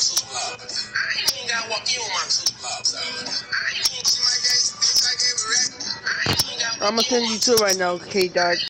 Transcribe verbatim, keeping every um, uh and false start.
I'm gonna send you two right now, K Dot.